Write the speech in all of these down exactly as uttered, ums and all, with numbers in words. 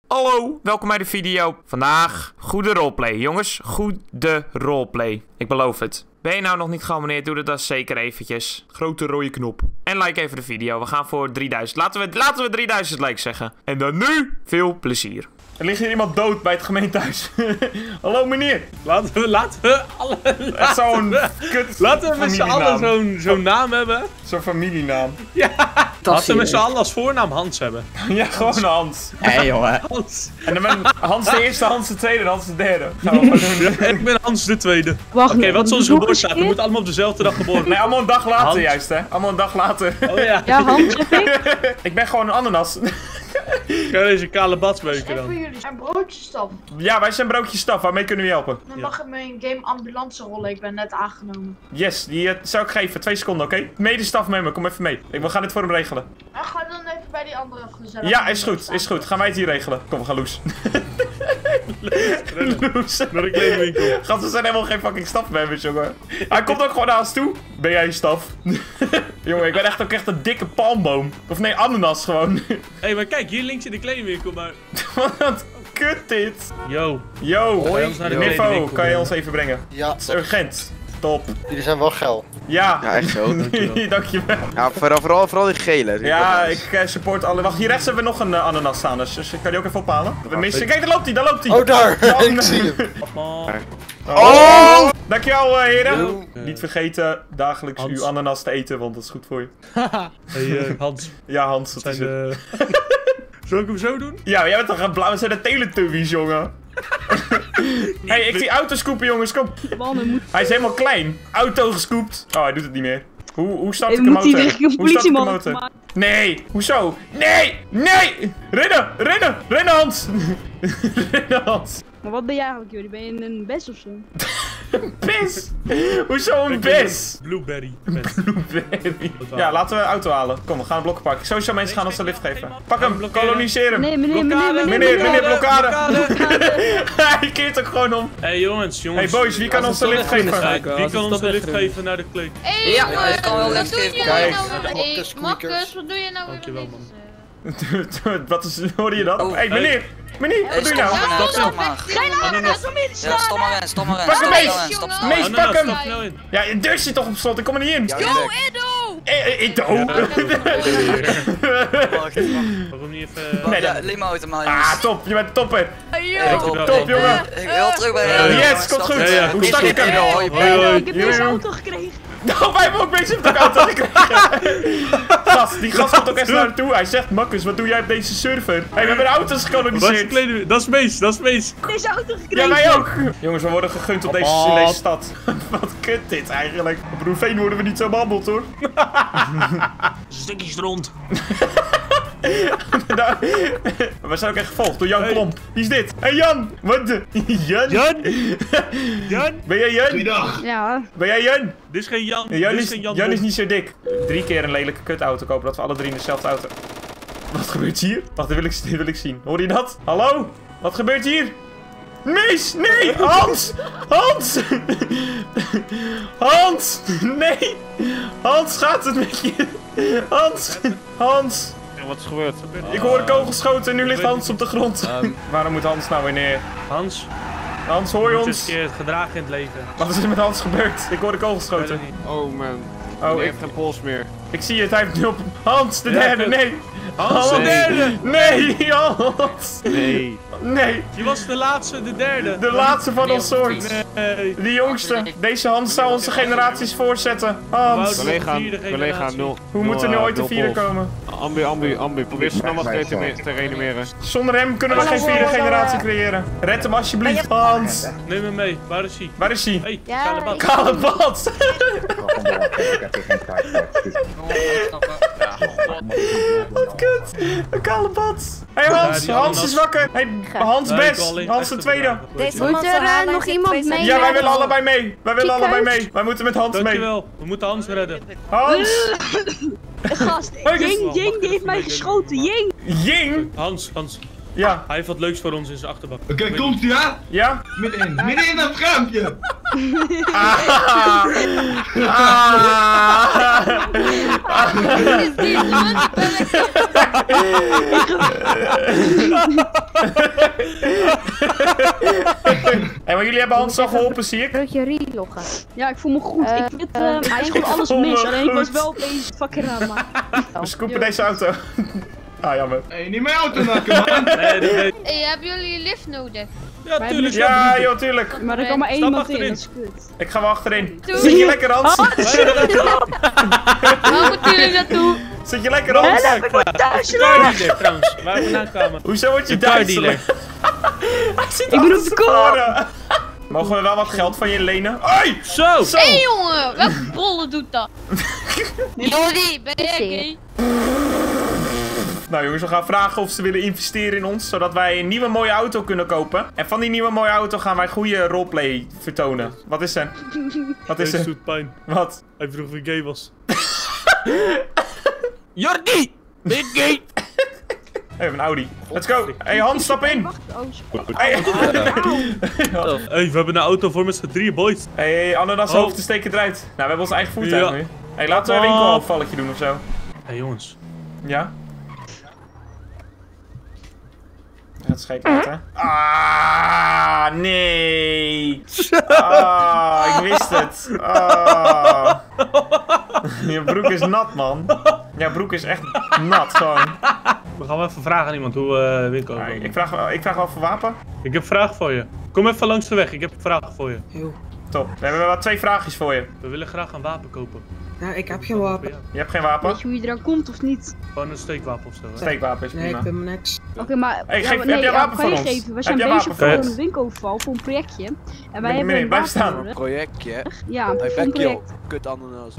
Hallo, welkom bij de video. Vandaag goede roleplay, jongens. Goede roleplay. Ik beloof het. Ben je nou nog niet geabonneerd? Doe dat dan zeker eventjes. Grote rode knop. En like even de video. We gaan voor drieduizend. Laten we, laten we drieduizend likes zeggen. En dan nu veel plezier. Er ligt hier iemand dood bij het gemeentehuis. Hallo meneer. Laten we, laten we alle... Echt zo'n kut Laten we met z'n allen zo'n zo'n naam hebben. Zo'n familienaam. Ja. Laten we met z'n allen als voornaam Hans hebben. Ja, gewoon Hans. Hé hey, jongen. Hans. En dan ben Hans de eerste, Hans de tweede en Hans de derde. Gaan we maar doen. Ik ben Hans de tweede. Wacht, Oké, okay, wat is onze nog geboortedatum? We eens moeten allemaal op dezelfde dag geboren worden. Nee, allemaal een dag later Hans. juist, hè. Allemaal een dag later. Oh ja. Ja, Hans, heb ik? Ik ben gewoon een ananas. Kan deze kale badsbeuken Even dan? jullie zijn broodjesstaf. Ja, wij zijn broodjes staf. Waarmee kunnen we je helpen? Dan Ja. mag ik mijn game ambulance rollen. Ik ben net aangenomen. Yes, die uh, zou ik geven. Twee seconden, oké? Okay? Medestaf met me. Kom even mee. Ik, we gaan dit voor hem regelen. En ga dan even bij die andere gezellig. Ja, is goed. Is goed. Gaan wij het hier regelen. Kom, we gaan loes. Loes. Naar de kledingwinkel. Gast, we zijn helemaal geen fucking stafmembers, jongen. Hij komt ook gewoon naar ons toe. Ben jij staf? Jongen, ik ben echt ook echt een dikke palmboom. Of nee, ananas gewoon. Hé, hey, maar kijk, hier links in de kledingwinkel, maar... Wat kut dit. Yo. Yo. Kan je ons naar de Info, kledingwinkel kan je brengen? ons even brengen? Ja, Het is urgent. Top. jullie zijn wel geil. Ja. Ja, echt zo. Dankjewel. Dankjewel. Ja, vooral, vooral, vooral die gele. Ja, ik uh, support alle. Wacht, hier rechts hebben we nog een uh, ananas staan, dus, dus ik kan die ook even ophalen. We missen. Kijk, daar loopt hij, daar loopt hij. Oh, daar! Ja, Ik zie hem. Allemaal. Oh! Dankjewel, uh, heren. Yo. Niet vergeten dagelijks Hans. uw ananas te eten, want dat is goed voor je. Hey, uh, Hans. Ja, Hans, dat Zijn is het. de... Zal ik hem zo doen? Ja, jij bent toch een blauw. We zijn de Teletubbies, jongen. Hey, ik zie auto scoopen, jongens, kom. Mannen, moet... Hij is helemaal klein. Auto gescoopt. Oh, hij doet het niet meer. Hoe, hoe start ik Je hem moet die motor? richting Hoe start ik de politieman motor? maken. Nee, hoezo? Nee, nee! Rennen, rennen, rennen Hans! Rennen Hans! Maar wat ben jij eigenlijk, jullie? Ben je een bes of zo? Bes! Hoezo een bes? Blueberry. Blueberry. Ja, laten we een auto halen. Kom, we gaan een blokken pakken. Sowieso mensen gaan ons de lift geven. Pak hem, blokkeren. koloniseer hem. Nee, meneer, meneer, meneer, Meneer, meneer, blokkade. blokkade. Hij keert ook gewoon om. Hey jongens, jongens. Hey boys, wie kan ons de lift geven? Kijk, wie kan ons de lift geven naar de kleed? Hey, Ja, jongen, ik kan wel wat les doe je geven. nou Kijk. nou weer? Hey, Marcus, Marcus, wat doe je nou weer? Dankjewel, met man. deze- Wat is, hoor je dat? Oh, Hey meneer, meneer, wat doe je nou? Ja, Stop, stop, stop. weg. Geen ananas om in te Ja, staan! stop maar in, stop maar in. Pak hem Stop mee. maar in, stop, stop. Mees, Ananas, pak hem. stap snel in. Ja, je deur zit toch op slot, ik kom er niet in. Ja, Yo, direct. Edo! Eh, eh, Edo. Wacht, wacht. Waarom niet even... Nee, Ja, dat- limo uit de man, Ah, jongens. top, je bent topper. Yo! Top, Top, jongen. Ik ben heel terug bij Ja, jullie, ja. Yes, jongens. komt Stop. goed. Ja, ja, Hoe goed. stak ik hem? Hoi, Hoi, Hey, hoi. ik heb deze Yo. auto gekregen. Nou, wij hebben ook bezig op de auto gekregen. Gast, die gast komt ook echt naar hem toe. Hij zegt, Marcus, wat doe jij op deze server? Hé, hey, we hebben auto's Wat is de gekoloniseerd. kleding? Dat is Mees, dat is Mees. Deze auto gekregen. Ja, wij ook. Jongens, we worden gegund op deze, in Papa. deze stad. Wat kut dit eigenlijk. Op Roeveen worden we niet zo behandeld, hoor. Stukjes rond. Nou, we zijn ook echt gevolgd door Jan Hey. Klomp. Wie is dit? Hé, hey, Jan. Wat de... Jan? Jan? Jan? Ben jij Jan? Ja. Ben jij Jan? Dit is geen Jan. Jan Dit is, geen Jan. Jan is Bom. niet zo dik. Drie keer een lelijke kutauto kopen, dat we alle drie in dezelfde auto... Wat gebeurt hier? Wacht, dit wil ik, dit wil ik zien. Hoor je dat? Hallo? Wat gebeurt hier? Mees! Nee! Hans! Hans! Hans! Nee! Hans, gaat het met je? Hans! Hans! Wat is gebeurd? Ik hoor kogelschoten en nu ligt Hans op de grond. Waarom moet Hans nou weer neer? Hans, Hans, hoor je het is ons? een keer het gedragen in het leven. Wat is er met Hans gebeurd? Ik hoor de Ik weet kogelschoten. het niet. Oh man, Oh, ik ik, heb geen pols meer. ik zie het, hij heeft nu op... Hans, de Ja, derde, kut. nee! Hans, de Hans. derde! Nee, Hans! Nee. Nee, Die was de laatste, de derde. de laatste van ons soort. Nee. De jongste. Deze Hans zou onze generaties voortzetten. Hans, Wout. Collega, Vierde collega generatie. nul. hoe moet er nu ooit een vierde komen? Ambu, ambu, ambu. Probeer zo snel mogelijk te, te, te reanimeren. Zonder hem kunnen we geen vierde generatie creëren. Red hem alsjeblieft, Hans. Neem hem mee, waar is hij? Waar is hij? Hey, Ja, kale bad. Kale bad. Wat kut. Een kale bad. Hé hey Hans, die Hans ananas. is wakker. Hey, Hans Nee, ik best. wil alleen Hans de echt tweede. even Deze Moet man er, zal eh, halen, nog hij iemand zit twee mee? Ja, wij seconden. willen allebei mee. Wij willen allebei mee. Wij moeten met Hans mee. Dankjewel, we moeten Hans redden. Hans. Gast, Hey, dit- Jing, Jing, die heeft mij geschoten. Jing. Ying. Hans, Hans, Ja. hij heeft wat leuks voor ons in zijn achterbak. Oké, komt ie, ja? Ja? Middenin, middenin dat schuimpje! Ah. Ah. Wat is dit, man? Hey, maar jullie hebben Hans al geholpen, zie ik. Wil je reloggen? Ja, ik voel me goed. Eh, ik weet, eh, uh, hij is gewoon alles voel me mis. Alleen ik was goed. wel opeens fucking raar, maar... We scoopen deze auto. Ah, jammer. Hey, niet mijn auto nakken, man! Nee, dat weet Hey, hebben jullie lift nodig? Ja, Wij tuurlijk. Ja, joh, tuurlijk. Maar er kan maar één Stap iemand in, achterin. dat is kut. Ik ga wel achterin. Doei. Zit je lekker, Hans? Waar moeten jullie naartoe? Zit je lekker, Hans? Help, ik word thuis Car dealer, trouwens. Waar we vandaan kwamen. Hoezo word je De car duizelig? dealer. Hij zit Ik ben op de achterstevoren. Mogen we wel wat geld van je lenen? Hoi! Zo! Zo! Hé hey, jongen, welke bollen doet dat? Jordi, ben jij gay? Nou jongens, we gaan vragen of ze willen investeren in ons, zodat wij een nieuwe mooie auto kunnen kopen. En van die nieuwe mooie auto gaan wij goede roleplay vertonen. Wat is er? Wat is Deze er? doet pijn. Wat? Hij vroeg of ik gay was. Jordi! Ben je gay? Hey, een Audi. Let's go. Hey Hans, stap in. Wacht, oh, Hey, Hey, we hebben een auto voor met z'n drieën boys. hey Ananas Oh. hoofd te steken eruit. Nou, we hebben ons eigen voertuig Ja. nu. Hey, laten we een Oh. winkelafvalletje doen of zo. Hé hey, jongens. Ja? Dat schijt uit, hè? Ah, nee. Ah, ik wist het. Ah. Je broek is nat, man. Ja, broek is echt nat, gewoon. We gaan wel even vragen aan iemand hoe uh, winkel. Ja, ik, vraag, wel- ik vraag wel voor wapen. Ik heb een vraag voor je. Kom even langs de weg, ik heb een vraag voor je. Top. We hebben wel twee vraagjes voor je. We willen graag een wapen kopen. Ja, ik heb geen wapen. Ja, Je hebt geen wapen? weet je hoe je eraan komt of niet? gewoon een steekwapen of zo. Hè? Steekwapen is Nee, prima. ik ben me niks. Oké, maar... Hey, ja, geef- maar heb jij ja, wapen kan je voor ons? geven? We Heb zijn jij bezig wapen voor voor ons? een winkeloverval, voor een projectje. En wij Meneer, hebben een blijf wapen staan. nodig. Projectje. Ja, Hey, voor een back yo. project. Kut ananas.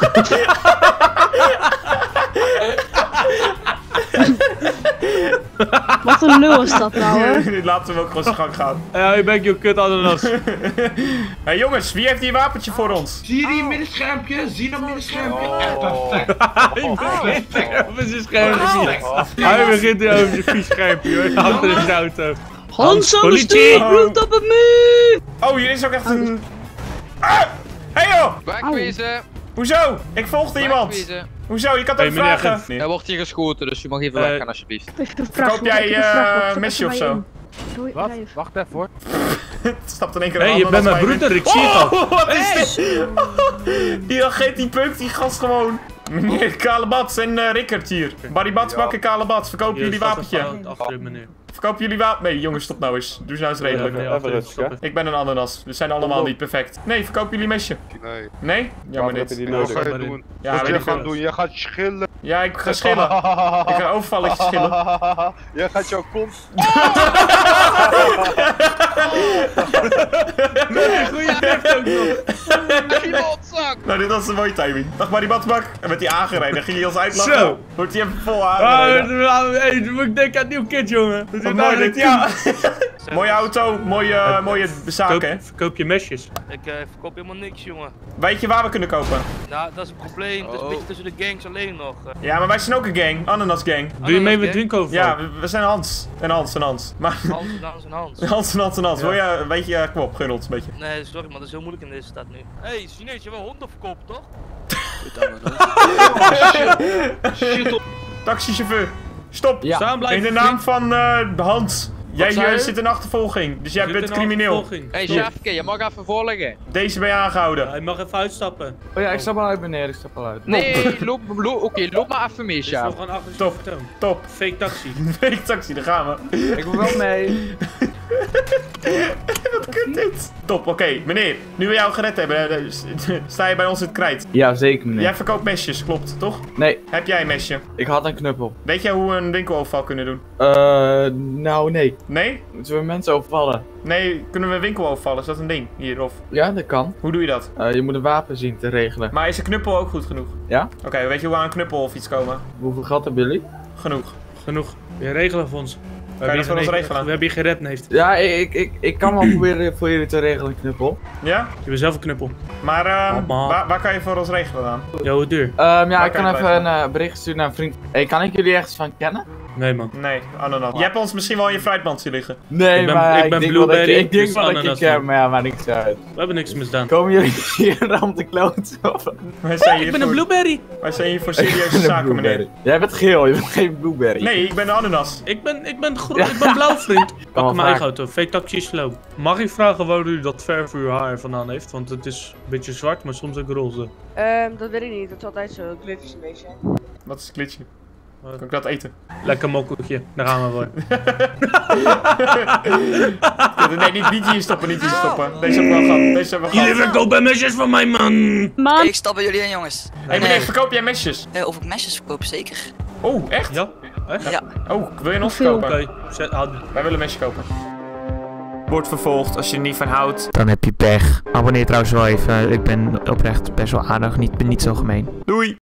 Wat een lul is dat nou, hè? Laten we hem ook gewoon zijn gang gaan. Ja, je bent je kut ananas. Hey jongens, wie heeft hier een wapentje voor ons? Zie je die middenschermpje? Zie je dat middenschermpje? Echt perfect. Hij is een scherm gezien. Hij begint hier over zijn vies schermpje hoor. Achter in de auto. Hans aan de politie! stuur, bloed op het muur! Oh, hier is ook echt een... Ah! Hey joh! Wegwezen. Hoezo? Ik volgde iemand. Wegwezen. Hoezo? Je kan Hey, toch meneer vragen? agent. Er wordt hier geschoten, dus je mag even Eh, weggaan alsjeblieft. Verkoop jij eh mesje of zo? Wat? Wacht even hoor. Het stapt in één keer Hé, hey, je bent mijn broeder, ik zie het al. Oh, wat is dit? Die agent die peukt die gast gewoon. Meneer Kalebats en uh, Rickert hier. Barry Bats, bakken Kalebats. Verkopen jullie wapentje? Achter meneer. Verkopen jullie wapen? Nee, jongens, stop nou eens. Doe eens nou eens redelijk. Ja, achter, stop even. Ik ben een ananas. We zijn allemaal niet perfect. Nee, verkopen jullie mesje? Nee. Nee? Jammer Wat heb je dit. die nodig? Wat Wat ga ga je je doen? doen? Ja, Wat weet jij ik veel. gaat doen? Jij gaat schillen. Ja, ik ga schillen. Ik ga overvalletjes schillen. Jij gaat jouw kont. Goeie drift ook nog. Nou, dit was een mooie timing. Dag Barry Batsbak. En met die aangereden ging hij ons uitlachen. Zo. Wordt hij even vol Ah, aangereden. hey, dan moet ik denken aan een nieuw kid, jongen. Dat is Wat nou mooi dit, een- ja. Mooie auto, mooie, mooie zaken, hè. Verkoop, verkoop je mesjes. Ik uh, verkoop helemaal niks, jongen. Weet je waar we kunnen kopen? Nou, dat is een probleem. Het is een beetje tussen de gangs alleen nog. Uh, Ja, maar wij zijn ook een gang. Ananas gang. Doe je mee met gang? winkoverval? Ja, we, we zijn Hans. En Hans en Hans. Maar Hans en Hans en Hans. Hans en Hans en Hans. Ja. Wil je, weet je, kom op, gun ons een beetje. Nee, sorry, maar dat is heel moeilijk in deze stad nu. Hé, hey, Chinees, je wil honden verkopen, toch? Kut ananas. Shit op. Taxichauffeur, stop. Staan In blijven. de naam van eh Hans. Jij zei eh, je? zit in achtervolging, dus jij Zit bent in crimineel. achtervolging. Hé, hey, chefke, je mag even volgen. Deze ben je aangehouden. Hij mag even uitstappen. Oh ja, ik stap al uit meneer, ik stap al uit. Nee, loop, loop, oké, loop maar even mee, Dit is chef. nog een agressief Top. vertoon. Top. Fake taxi. Fake taxi, daar gaan we. Ik wil wel mee. Wat kut dit? Top, oké. Meneer, nu we jou gered hebben, eh, sta je bij ons in het krijt. Ja, zeker meneer. Jij verkoopt mesjes, klopt, toch? Nee, Heb jij een mesje? ik had een knuppel. Weet jij hoe we een winkeloverval kunnen doen? Eh, nou nee. Nee? Moeten we mensen overvallen? Nee, kunnen we een winkel overvallen? Is dat een ding hier? Of Ja, dat kan. hoe doe je dat? Eh, je moet een wapen zien te regelen. Maar is een knuppel ook goed genoeg? Ja? Oké, weet je hoe we aan een knuppel of iets komen? Hoeveel geld hebben jullie? Genoeg. Genoeg. Je regelen voor ons. We dat hebben voor ons je geregeld- regelen? We hebben je gered, neef. Ja, ik, ik, ik kan wel proberen voor jullie te regelen, een knuppel. Ja? Je bent zelf een knuppel. Maar eh, Mama. waar, waar kan je voor ons regelen dan? Ja, hoe duur? Ehm, ja, Waar ik kan kan je even blijven? een eh, bericht sturen naar een vriend. Hey, kan ik jullie ergens van kennen? Nee, man. Nee, ananas. Je hebt ons misschien wel in je fruitmand zien liggen. Nee, Ik ben- maar ik ben denk wel dat blueberry, ik, ik denk dus wel dat ik ananas het heb, dan. maar ja, maar niks uit. We hebben niks misdaan. Komen jullie hier om te kloten? Of? Wij zijn hier Ik ben een voor- blueberry. Wij zijn hier voor Ik ben serieuze een zaken, meneer. blueberry. Jij bent geel, je bent geen blueberry. Nee, ik ben de ananas. Ik ben, ik ben, groen, ik ben blauw, vriend. Pak wel mijn eigen vaak. auto. Fake taxi slow. Mag ik vragen waar u dat ver voor uw haar vandaan heeft? Want het is een beetje zwart, maar soms ook roze. Ehm, dat weet ik niet. Dat is altijd zo. Glitches een beetje. Wat is een glitchje? Kan ik dat eten? Lekker mokkeltje. Daar gaan we voor. Nee, niet, niet hier stoppen, niet hier stoppen. Deze hebben we al gehad. Deze hebben we Jullie gehad. verkopen mesjes van mij, man. Man, Ik stap bij jullie in, jongens. Hé hey, meneer, verkoop jij mesjes? Eh, of ik mesjes verkoop, zeker. Oh, echt? Ja? Echt? Ja. Oh, wil je ons Hoeveel? verkopen? Oké. Zet- houd- Wij willen mesjes kopen. Wordt vervolgd als je er niet van houdt. Dan heb je pech. Abonneer trouwens wel even. Ik ben oprecht best wel aardig. Niet, ben niet zo gemeen. Doei!